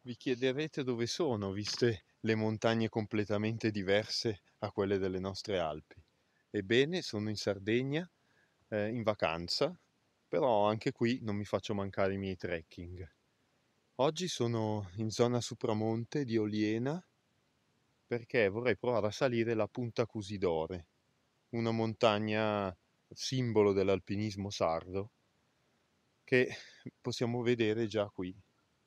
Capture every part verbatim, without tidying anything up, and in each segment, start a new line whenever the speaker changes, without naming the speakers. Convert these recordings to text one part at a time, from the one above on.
Vi chiederete dove sono, viste le montagne completamente diverse a quelle delle nostre Alpi. Ebbene, sono in Sardegna, eh, in vacanza, però anche qui non mi faccio mancare i miei trekking. Oggi sono in zona Supramonte di Oliena perché vorrei provare a salire la Punta Cusidore, una montagna simbolo dell'alpinismo sardo che possiamo vedere già qui.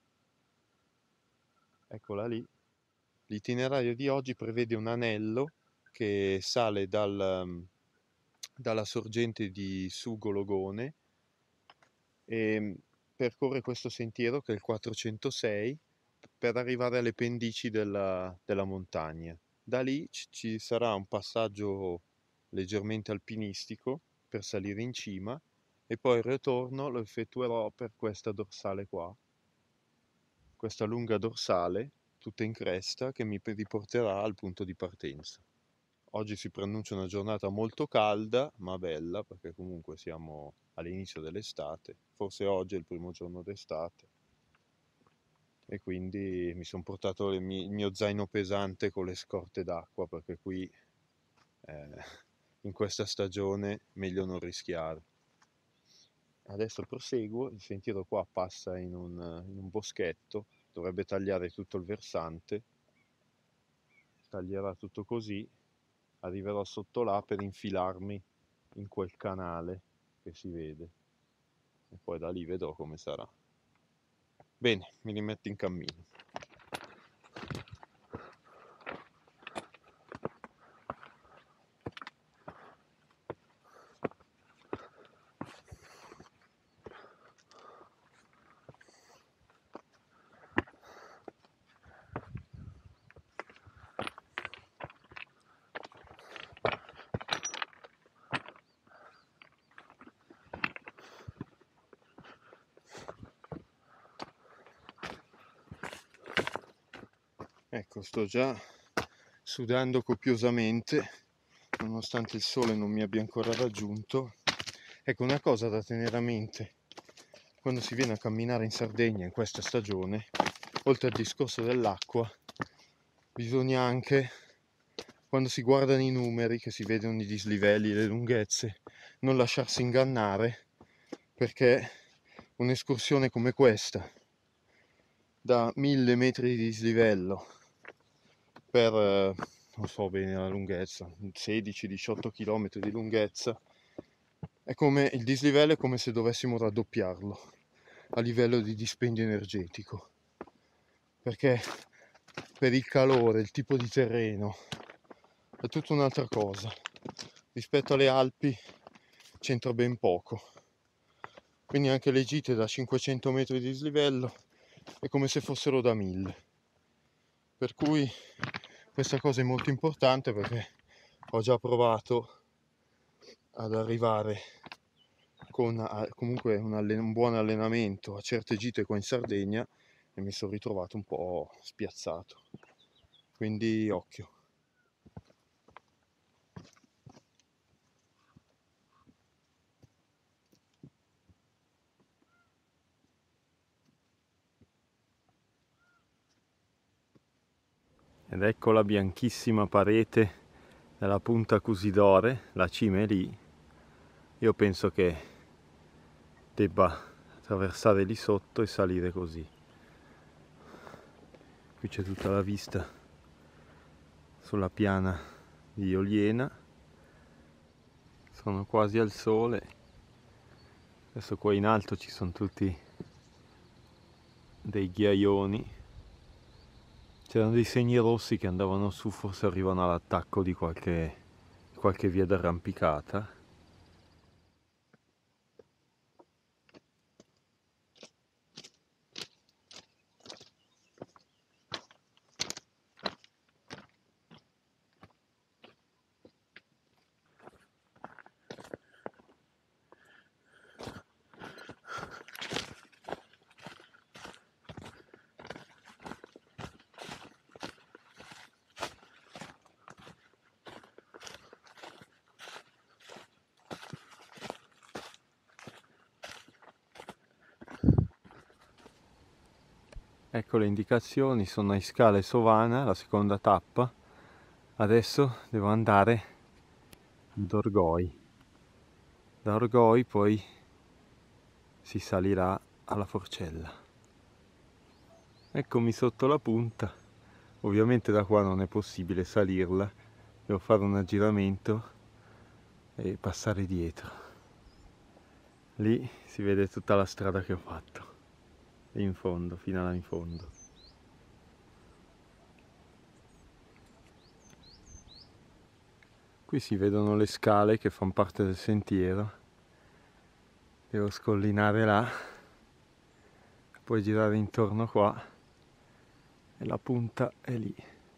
Eccola lì. L'itinerario di oggi prevede un anello che sale dal, um, dalla sorgente di Sugologone e percorre questo sentiero che è il quattrocentosei per arrivare alle pendici della, della montagna. Da lì ci, ci sarà un passaggio leggermente alpinistico per salire in cima e poi il ritorno lo effettuerò per questa dorsale qua, questa lunga dorsale tutta in cresta che mi riporterà al punto di partenza. Oggi si preannuncia una giornata molto calda ma bella perché comunque siamo all'inizio dell'estate, forse oggi è il primo giorno d'estate e quindi mi sono portato il mio, il mio zaino pesante con le scorte d'acqua perché qui eh, in questa stagione meglio non rischiare. Adesso proseguo, il sentiero qua passa in un, in un boschetto, dovrebbe tagliare tutto il versante, taglierà tutto così, arriverò sotto là per infilarmi in quel canale che si vede e poi da lì vedrò come sarà. Bene, mi rimetto in cammino. Ecco, sto già sudando copiosamente, nonostante il sole non mi abbia ancora raggiunto. Ecco, una cosa da tenere a mente quando si viene a camminare in Sardegna in questa stagione, oltre al discorso dell'acqua, bisogna anche, quando si guardano i numeri, che si vedono i dislivelli, le lunghezze, non lasciarsi ingannare, perché un'escursione come questa, da mille metri di dislivello, per, eh, non so bene la lunghezza, sedici diciotto km di lunghezza, è come il dislivello è come se dovessimo raddoppiarlo a livello di dispendio energetico, perché per il calore, il tipo di terreno è tutta un'altra cosa. Rispetto alle Alpi c'entra ben poco, quindi anche le gite da cinquecento metri di dislivello è come se fossero da mille, per cui questa cosa è molto importante perché ho già provato ad arrivare con a, comunque un, allen- un buon allenamento a certe gite qua in Sardegna e mi sono ritrovato un po' spiazzato, quindi occhio. Ed ecco la bianchissima parete della Punta Cusidore, la cima è lì. Io penso che debba attraversare lì sotto e salire così. Qui c'è tutta la vista sulla piana di Oliena, sono quasi al sole. Adesso qua in alto ci sono tutti dei ghiaioni, c'erano dei segni rossi che andavano su, forse arrivano all'attacco di qualche, qualche via d'arrampicata. Ecco le indicazioni, sono a Scale Sovana, la seconda tappa. Adesso devo andare ad Orgoi. Da Orgoi poi si salirà alla Forcella. Eccomi sotto la punta. Ovviamente da qua non è possibile salirla, devo fare un aggiramento e passare dietro. Lì si vede tutta la strada che ho fatto, in fondo, fino là in fondo. Qui si vedono le scale che fanno parte del sentiero. Devo scollinare là, poi girare intorno qua e la punta è lì.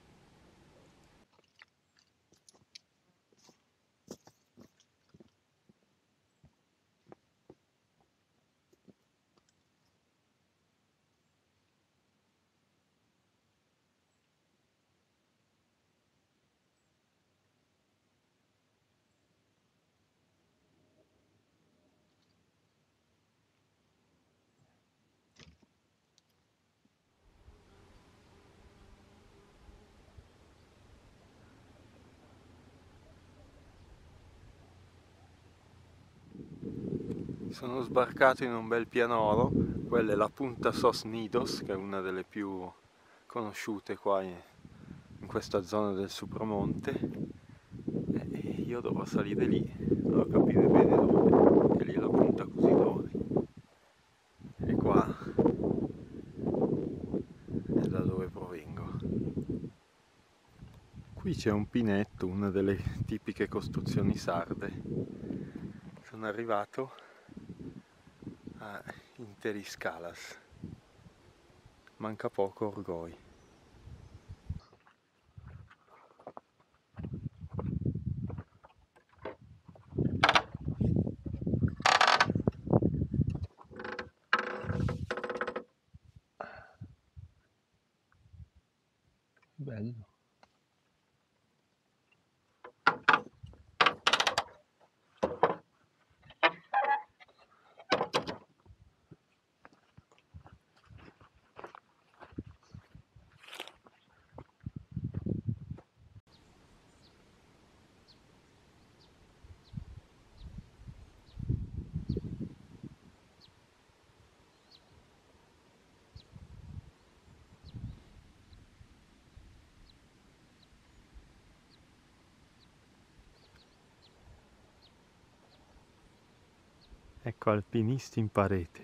Sono sbarcato in un bel pianoro, quella è la punta Sos Nidos, che è una delle più conosciute qua in, in questa zona del Supramonte. E io dovrò salire lì, dovrò capire bene dove, che lì è la punta Cusidori. E qua è da dove provengo. Qui c'è un pinetto, una delle tipiche costruzioni sarde. Sono arrivato a Interiscalas, manca poco Orgoi. Bello. Ecco alpinisti in parete.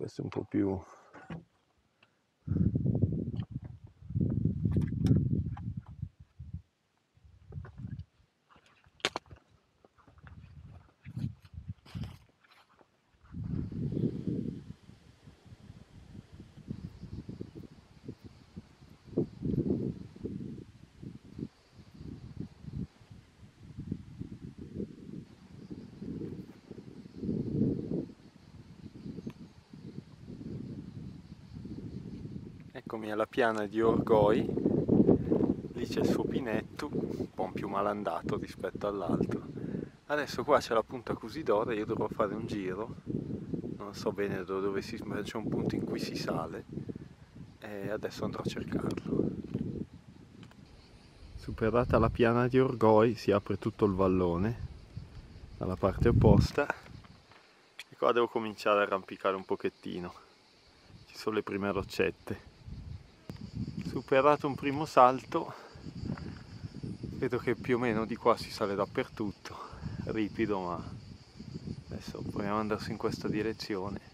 questo è un po' più eccomi alla piana di Orgoi, lì c'è il suo pinetto, un po' più malandato rispetto all'altro. Adesso qua c'è la punta Cusidore, io dovrò fare un giro, non so bene da dove si ma c'è un punto in cui si sale e adesso andrò a cercarlo. Superata la piana di Orgoi si apre tutto il vallone dalla parte opposta e qua devo cominciare a arrampicare un pochettino, ci sono le prime roccette. Superato un primo salto, vedo che più o meno di qua si sale dappertutto, ripido, ma adesso proviamo ad andarsi in questa direzione.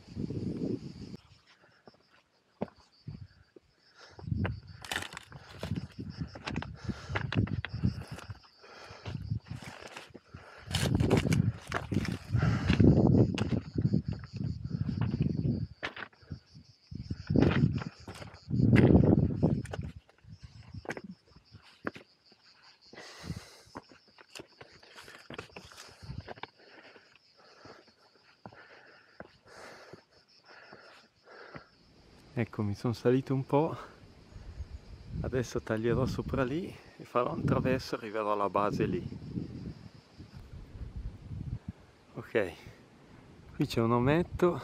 Ecco, mi sono salito un po', adesso taglierò sopra lì e farò un traverso e arriverò alla base lì. Ok, qui c'è un ometto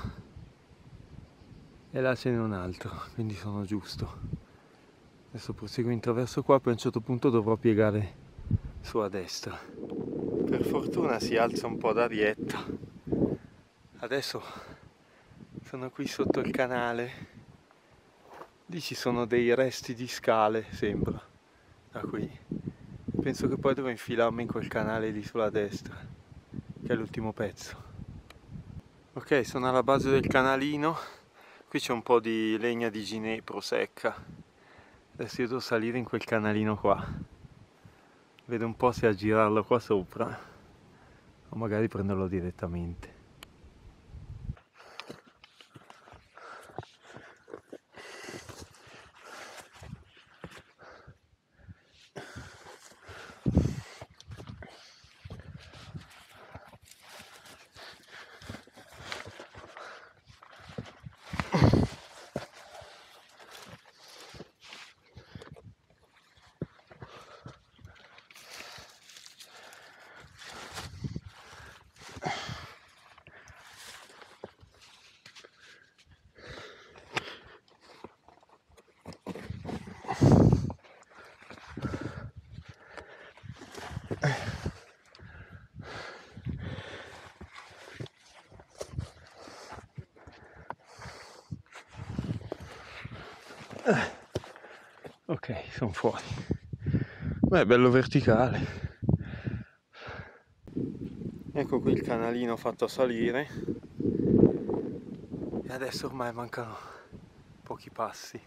e là ce n'è un altro, quindi sono giusto. Adesso proseguo in traverso qua, poi a un certo punto dovrò piegare su a destra. Per fortuna si alza un po' d'arietta. Adesso sono qui sotto il canale. Lì ci sono dei resti di scale, sembra, da qui. Penso che poi devo infilarmi in quel canale lì sulla destra, che è l'ultimo pezzo. Ok, sono alla base del canalino. Qui c'è un po' di legna di ginepro secca. Adesso io devo salire in quel canalino qua. Vedo un po' se aggirarlo qua sopra o magari prenderlo direttamente. Ok, sono fuori. Beh, è bello verticale. Ecco qui il canalino fatto salire. E adesso ormai mancano pochi passi.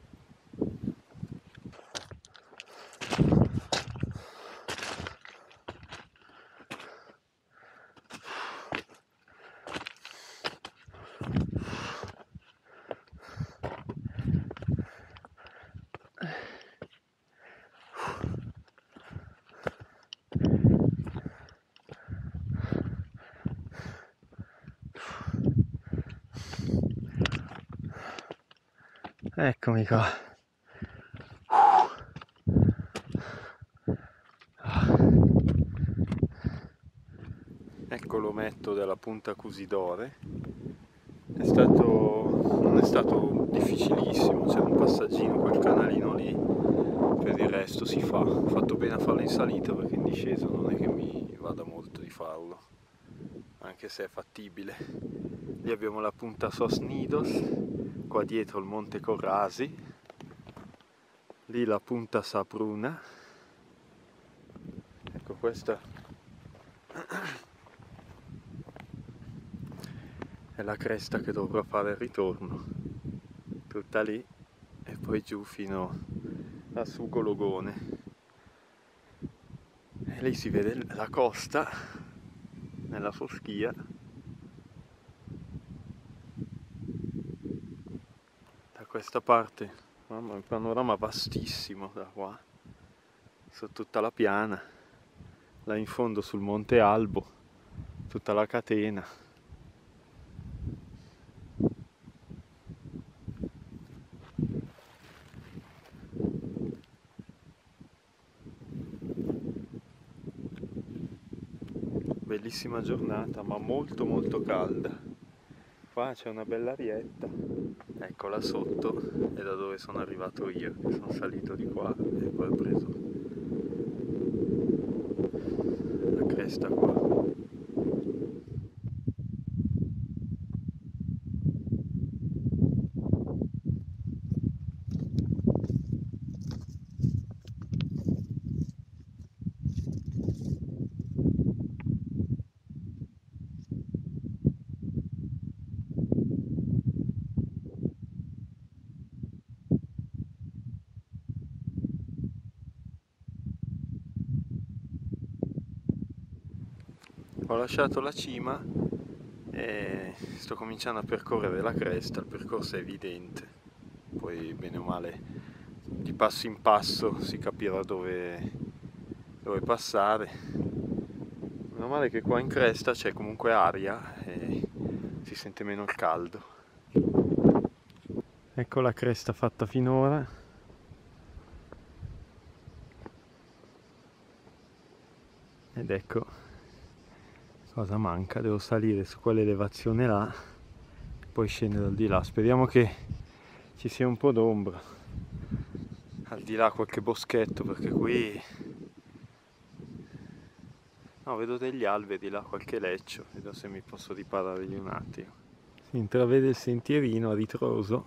Eccomi qua. Ecco l'ometto della punta Cusidore. È stato, non è stato difficilissimo, c'era un passaggino, quel canalino lì, per il resto si fa. Ho fatto bene a farlo in salita perché in discesa non è che mi vada molto di farlo, anche se è fattibile. Lì abbiamo la punta Sos Nidos, qua dietro il monte Corrasi, lì la punta Sapruna. Ecco questa è è la cresta che dovrò fare il ritorno, tutta lì e poi giù fino a Sugologone, e lì si vede la costa nella foschia. Da questa parte, mamma, un panorama vastissimo da qua, su tutta la piana, là in fondo sul Monte Albo, tutta la catena. Bellissima giornata, ma molto molto calda. Qua c'è una bella arietta, eccola sotto, è da dove sono arrivato io, che sono salito di qua e poi ho preso la cresta qua. Ho lasciato la cima e sto cominciando a percorrere la cresta, il percorso è evidente, poi bene o male di passo in passo si capirà dove, dove passare. Meno male che qua in cresta c'è comunque aria e si sente meno il caldo. Ecco la cresta fatta finora. Ed ecco cosa manca, devo salire su quell'elevazione là e poi scendere al di là. Speriamo che ci sia un po' d'ombra, al di là qualche boschetto, perché qui no, vedo degli alberi là, qualche leccio, vedo se mi posso riparargli un attimo. Si intravede il sentierino a ritroso.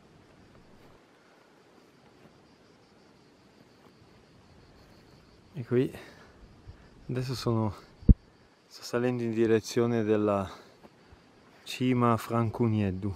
E qui adesso sono sto salendo in direzione della cima a Francunieddu.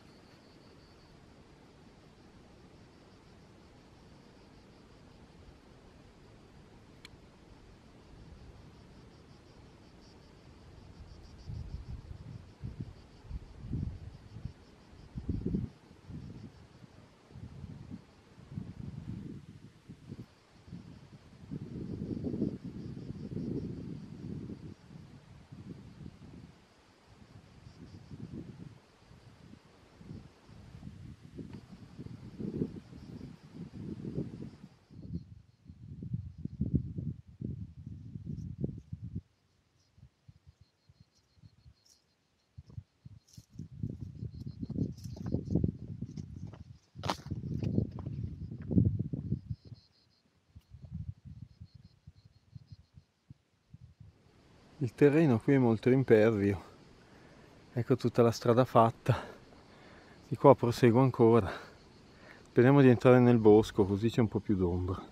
Il terreno qui è molto impervio, ecco tutta la strada fatta, di qua proseguo ancora, speriamo di entrare nel bosco così c'è un po' più d'ombra.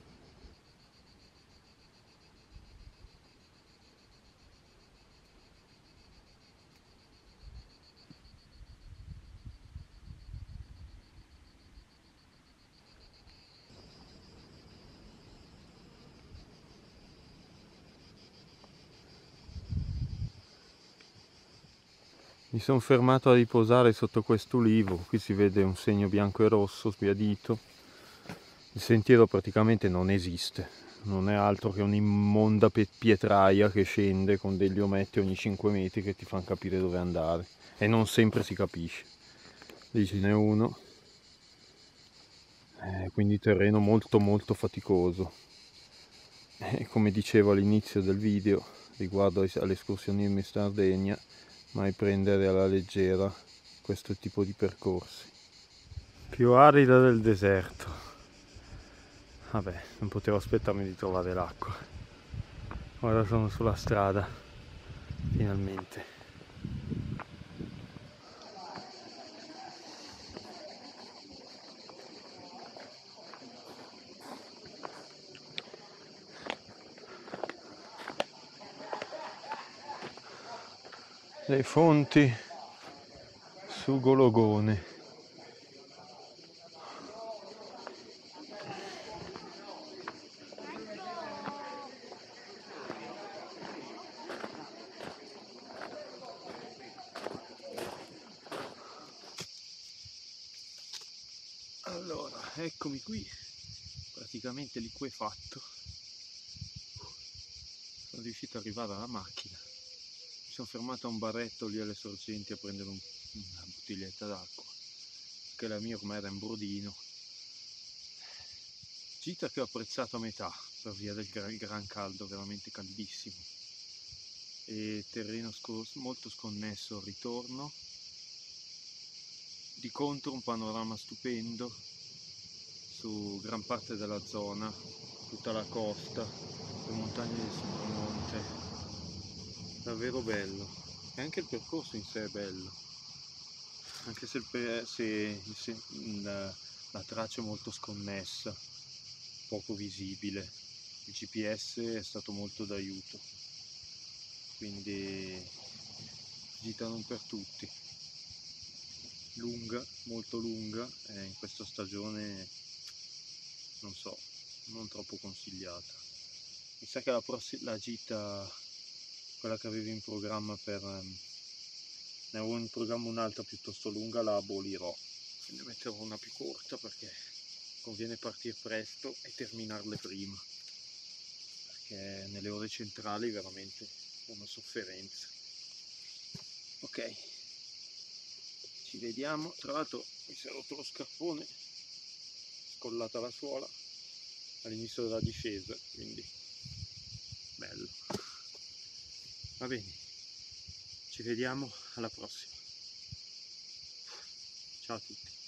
Mi sono fermato a riposare sotto quest'ulivo, qui si vede un segno bianco e rosso sbiadito. Il sentiero praticamente non esiste, non è altro che un'immonda pietraia che scende con degli ometti ogni cinque metri che ti fanno capire dove andare e non sempre si capisce. Lì ce n'è uno, eh, quindi terreno molto molto faticoso. E come dicevo all'inizio del video riguardo all'escursionismo in Sardegna, mai prendere alla leggera questo tipo di percorsi. Più arida del deserto. Vabbè, non potevo aspettarmi di trovare l'acqua. Ora sono sulla strada, finalmente. Le fonti su Gologone. Allora, eccomi qui, praticamente liquefatto. Sono riuscito ad arrivare alla macchina. Mi sono fermato a un baretto lì alle sorgenti a prendere un, una bottiglietta d'acqua, che la mia ormai era in brodino. Gita che ho apprezzato a metà per via del gran, gran caldo, veramente caldissimo, e terreno scos- molto sconnesso al ritorno. Di contro un panorama stupendo su gran parte della zona, tutta la costa, le montagne del Sommonte, davvero bello. E anche il percorso in sé è bello, anche se, il pe- se, se la, la traccia è molto sconnessa, poco visibile. Il G P S è stato molto d'aiuto, quindi gita non per tutti, lunga, molto lunga, e in questa stagione non so, non troppo consigliata. Mi sa che la, prossima, la gita, quella che avevo in programma per um, ne avevo in programma un'altra piuttosto lunga, la abolirò, ne metterò una più corta perché conviene partire presto e terminarle prima, perché nelle ore centrali veramente è una sofferenza. Ok, ci vediamo. Tra l'altro mi si è rotto lo scarpone, scollata la suola all'inizio della discesa, quindi bello. Va bene, ci vediamo alla prossima. Ciao a tutti.